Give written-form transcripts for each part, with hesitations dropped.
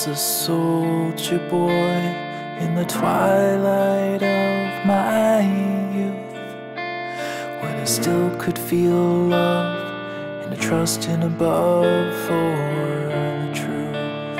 was a soldier boy in the twilight of my youth, when I still could feel love and a trust in above for the truth.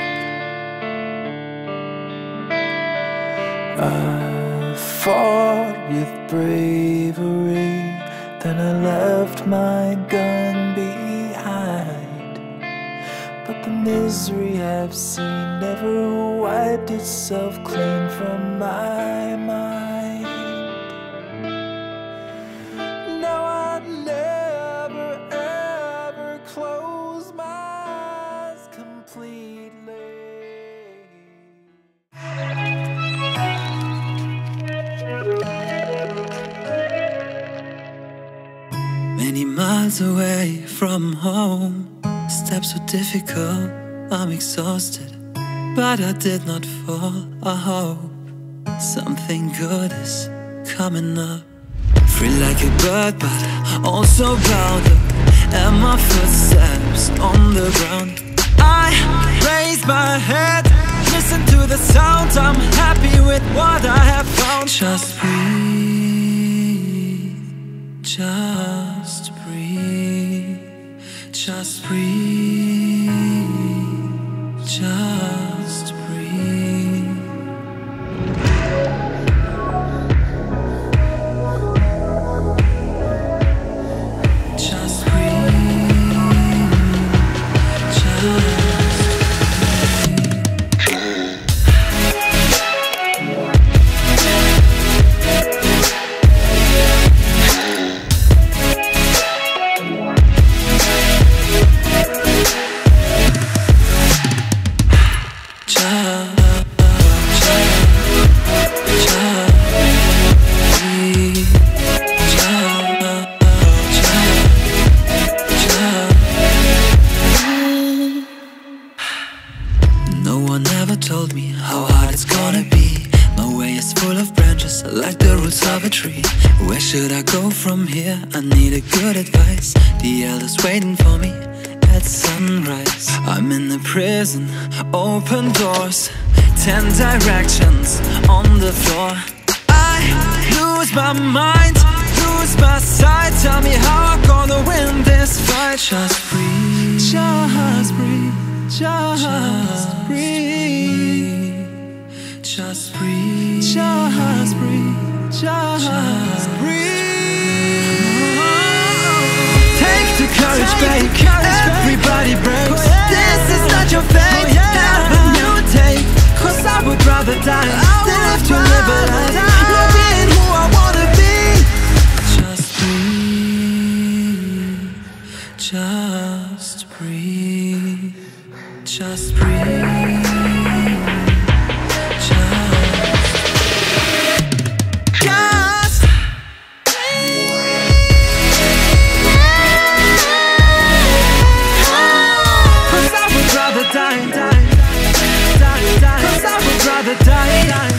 I fought with bravery, then I left my gun behind. But the misery I've seen never wiped itself clean from my mind. Now I never ever close my eyes completely. Many miles away from home, steps were difficult, I'm exhausted, but I did not fall. I hope something good is coming up. Free like a bird, but also bound up, and my footsteps on the ground. I raise my head, listen to the sound, I'm happy with what I have found. Just breathe, just breathe, just breathe, just breathe. Just breathe, just breathe. Told me how hard it's gonna be. My way is full of branches, like the roots of a tree. Where should I go from here? I need a good advice. The elders waiting for me at sunrise. I'm in the prison, open doors, 10 directions on the floor. I lose my mind, lose my sight. Tell me how I'm gonna win this fight. Just breathe, just breathe, just breathe, just breathe, just breathe, just breathe. Take the courage, babe. Everybody breaks. This is not your fate. Never you take. 'Cause I would rather die than live to live a life not being who I wanna be. Just breathe, just breathe, just breathe, just die, die, die, die, die. 'Cause I would rather die, die.